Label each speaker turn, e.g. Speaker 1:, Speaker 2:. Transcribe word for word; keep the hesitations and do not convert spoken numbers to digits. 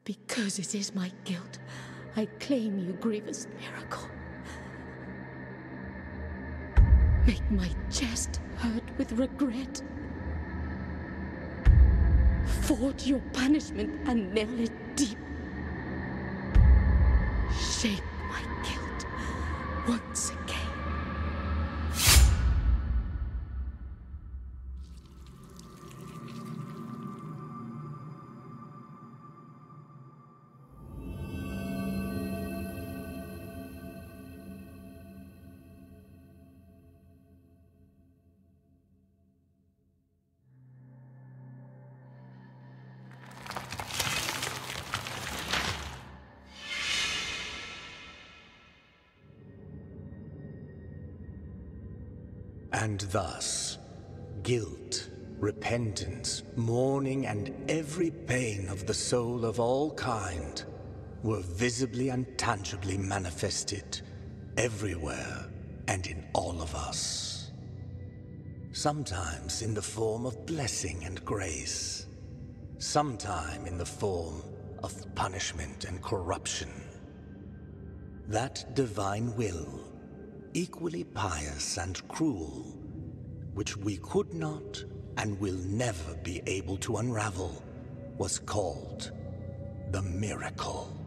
Speaker 1: Because it is my guilt, I claim you, grievous miracle. Make my chest hurt with regret. Forge your punishment and nail it deep. Shape my guilt once again.
Speaker 2: And thus, guilt, repentance, mourning, and every pain of the soul of all kind were visibly and tangibly manifested everywhere and in all of us. Sometimes in the form of blessing and grace, sometime in the form of punishment and corruption. That divine will, equally pious and cruel, which we could not and will never be able to unravel, was called the miracle.